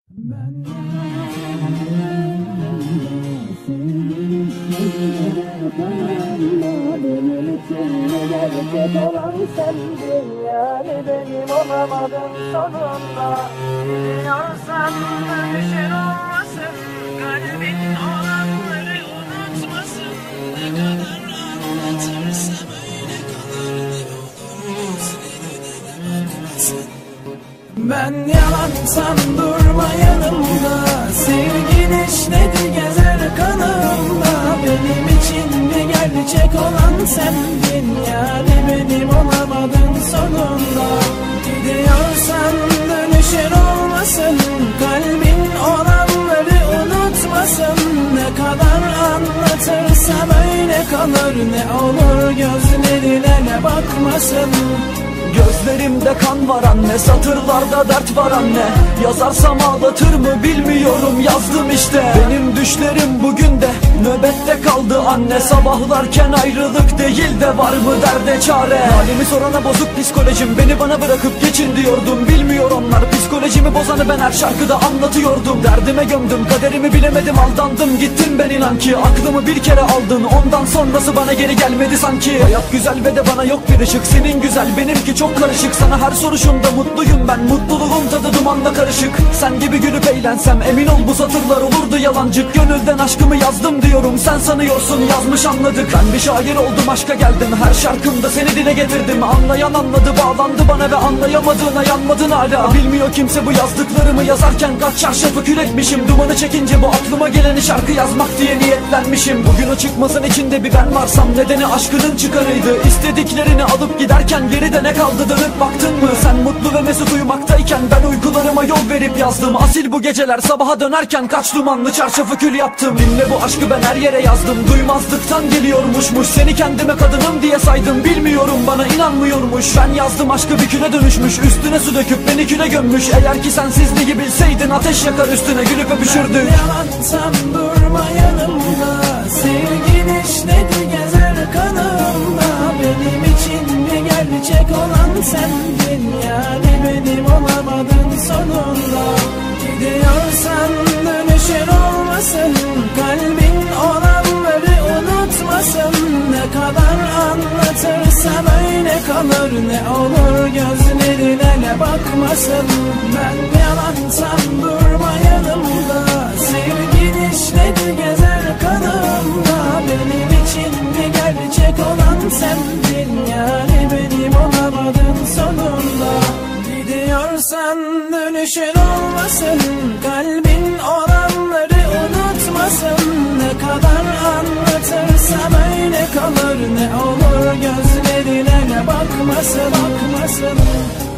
Ben benim için gerçek olan sendin, yani benim olamadın sonunda. Biliyorsan dönüşün olmasın, kalbin olanları unutmasın. Ne kadar anlatırsam öyle kalır, ne olur seni denemezsin. Ben yalansam durma yanımda, sevgin işledi gezer kanımda. Benim için mi gerçek olan sendin, yani benim olamadın sonunda. Gidiyorsan dönüşün olmasın, kalbin olanları unutmasın. Ne kadar anlatırsam öyle kalır, ne olur gözlerine bakmasın. Gözlerimde kan var anne, satırlarda dert var anne. Yazarsam ağlatır mı bilmiyorum, yazdım işte. Benim düşlerim bugün de nöbette kaldı anne. Sabahlarken ayrılık değil de var mı derde çare. Halimi sorana bozuk psikolojim, beni bana bırakıp geçin diyordum. Bilmiyor onlar psikolojimi bozanı, ben her şarkıda anlatıyordum. Derdime gömdüm, kaderimi bilemedim, aldandım gittim ben inan ki. Aklımı bir kere aldın, ondan sonrası bana geri gelmedi sanki. Hayat güzel ve de bana yok bir ışık, senin güzel benimki çok karışık. Sana her soruşumda mutluyum ben, mutluluğun tadı dumanla karışık. Sen gibi gülüp eğlensem emin ol bu satırlar olurdu yalancık. Gönülden aşkımı yazdım diyorum, sen sanıyorsun yazmış anladık. Ben bir şair oldum, aşka geldim, her şarkımda seni dile getirdim. Anlayan anladı, bağlandı bana ve anlayamadığına yanmadın hala. Bilmiyor kimse bu yazdıklarımı yazarken kaç çarşafı kül etmişim. Dumanı çekince bu aklıma geleni şarkı yazmak diye niyetlenmişim. Bugün o çıkmazın içinde bir ben varsam, nedeni aşkının çıkarıydı. İstediklerini alıp giderken geride ne kaldı, dönüp baktın mı? Sen mutlu ve mesut uyumaktayken ben uykularıma yol verip yazdım. Asil bu geceler, sabaha dönerken kaç dumanlı çarşafı kül yaptım. Dinle bu aşkı ben her yere yazdım, duymazlıktan geliyormuşmuş. Seni kendime kadınım diye saydım, bilmiyorum bana inanmıyormuş. Ben yazdım aşkı bir küle dönüşmüş, üstüne su döküp beni küle gömmüş. Eğer ki sensizliği bilseydin ateş yakar üstüne gülüp öpüşürdük. Ben yalansam durma yanımda, sevgin işledi gezer kanımda. Benim için mi gerçek olan sendin, yani benim olamadın sonunda. Gidiyorsan dönüşün olmasın, kalbin olanları unutmasın. Ne kadar anlatırsam öyle kalır, ne olur gözlerine bakmasın. Ben yalansam durma yanımda, sevgin işledi gezer kanımda. Benim için mi gerçek olan sendin, yani benim olamadın sonunda. Gidiyorsan dönüşün olmasın, kalbin olanları unutmasın. Ne kadar anlatırsam öyle kalır, ne olur gözlerine bakmasın.